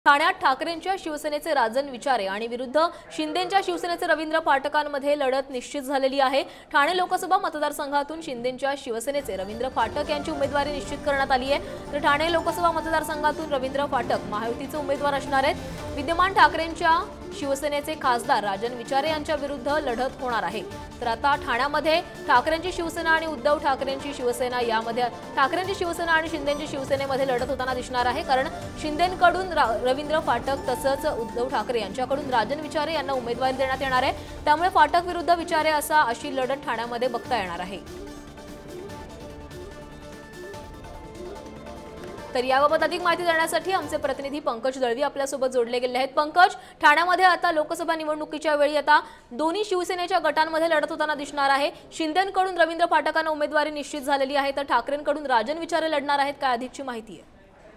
ठाण्यात ठाकरेंच्या शिवसेनेचे राजन विचारे आणि विरुद्ध शिंदेंच्या शिवसेनेचे रवींद्र फाटकांमध्ये लढत निश्चित झालेली आहे। ठाणे लोकसभा मतदारसंघातून शिंदेंच्या शिवसेनेचे रवींद्र फाटक यांची उमेदवारी निश्चित करण्यात आली आहे। तर ठाणे लोकसभा मतदारसंघातून रवींद्र फाटक महायुतीचे उमेदवार असणार आहेत। विद्यमान ठाकरेंच्या शिवसेनेचे खासदार राजन विचारे यांच्या विरुद्ध लढत होणार आहे। तर आता ठाण्यामध्ये ठाकरेंची शिवसेना आणि उद्धव ठाकरेंची शिवसेना यामध्ये ठाकरेंची शिवसेना आणि शिंदेंची शिवसेनेमध्ये लढत होताना दिसणार आहे, कारण शिंदेंकडून रवींद्र फाटक तसंच उद्धव ठाकरे यांच्याकडून राजन विचारे यांना उमेदवारी देण्यात येणार आहे। त्यामुळे फाटक विरुद्ध विचारे अशी लढत ठाण्यामध्ये बघता येणार आहे। तर याबाबत अधिक माहिती देण्यासाठी आमचे प्रतिनिधी पंकज दळवी आपल्यासोबत जोडले गेले आहेत। पंकज, ठाण्यामध्ये आता लोकसभा निवडणुकीच्या वेळी आता दोन्ही शिवसेनेच्या गटांमध्ये लढत होताना दिसणार आहे। शिंदेंकडून रवींद्र फाटकांना उमेदवारी निश्चित झालेली आहे, तर ठाकरेंकडून राजन विचारे लढणार आहेत। काय अधिकची माहिती आहे?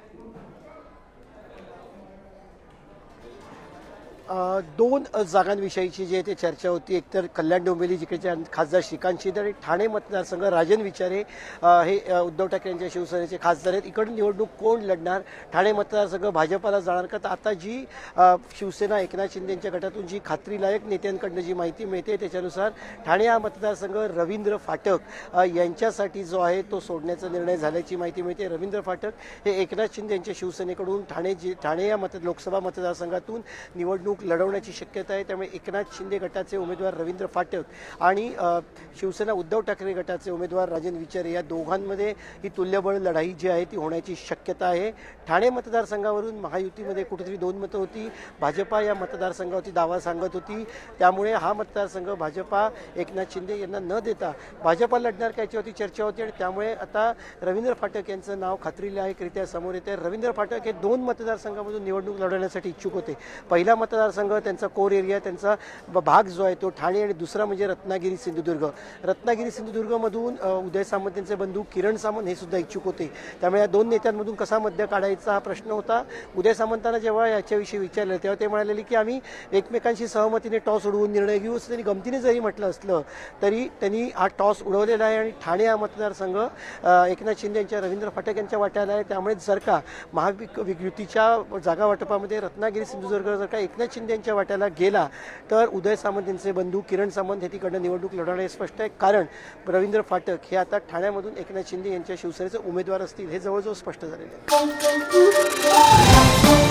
दोन जागांविषयीची जी ते चर्चा होती, एकतर कल्याण डोंबिवली जिकडे खासदार श्रीकांत शिंदे आणि ठाणे मतदारसंघ राजन विचारे हे उद्धव ठाकरे यांच्या शिवसेनेचे खासदार आहेत। इकडून निवडणूक कोण लढणार? ठाणे मतदारसंघ भाजपाला जाणार का? तर आता जी शिवसेना एकनाथ शिंदेंच्या गटातून जी खात्रीलायक नेत्यांकडून जी माहिती मिळते त्याच्यानुसार ठाणे हा मतदारसंघ रवींद्र फाटक यांच्यासाठी जो आहे तो सोडण्याचा निर्णय झाल्याची माहिती मिळते। रवींद्र फाटक हे एकनाथ शिंदे यांच्या शिवसेनेकडून ठाणे या लोकसभा मतदारसंघातून निवडणूक लढवण्याची शक्यता आहे। त्यामुळे एकनाथ शिंदे गटाचे उमेदवार रवींद्र फाटक आणि शिवसेना उद्धव ठाकरे गटाचे उमेदवार राजन विचारे या दोघांमध्ये ही तुल्यबळ लढाई जी आहे ती होण्याची शक्यता आहे। ठाणे मतदारसंघावरून महायुतीमध्ये कुठेतरी दोन मतं होती, भाजपा या मतदारसंघावरती दावा सांगत होती। त्यामुळे हा मतदारसंघ भाजपा एकनाथ शिंदे यांना न देता भाजपा लढणार का याच्यावरती चर्चा होती, आणि त्यामुळे आता रवींद्र फाटक यांचं नाव खात्रीलायकरित्या समोर येते। रवींद्र फाटक हे दोन मतदारसंघामधून निवडणूक लढवण्यासाठी इच्छुक होते। पहिला मतदारसंघ त्यांचा कोर एरिया, त्यांचा भाग जो आहे तो ठाणे, आणि दुसरा म्हणजे रत्नागिरी सिंधुदुर्ग। रत्नागिरी सिंधुदुर्गमधून उदय सामंत यांचे बंधू किरण सामंत हे सुद्धा इच्छुक होते। त्यामुळे या दोन नेत्यांमधून कसा मध्य काढायचा हा प्रश्न होता। उदय सामंतांना जेव्हा याच्याविषयी विचारलं तेव्हा ते म्हणाले की आम्ही एकमेकांशी सहमतीने टॉस उडवून निर्णय घेऊ, असं त्यांनी गमतीने जरी म्हटलं असलं तरी त्यांनी हा टॉस उडवलेला आहे। आणि ठाणे हा मतदारसंघ एकनाथ शिंदे यांच्या रवींद्र फाटक यांच्या वाट्याला आहे। त्यामुळे जर का महायुतीच्या जागा वाटपामध्ये रत्नागिरी सिंधुदुर्ग जर का एकनाथ शिंदे यांच्या वाट्याला गेला तर उदय सामंत यांचे बंधू किरण सामंत हे तिकडनं निवडणूक लढवणे स्पष्ट आहे, कारण रवींद्र फाटक हे आता ठाण्यामधून एकनाथ शिंदे यांच्या शिवसेनेचे उमेदवार असतील हे जवळजवळ स्पष्ट झालेले आहे।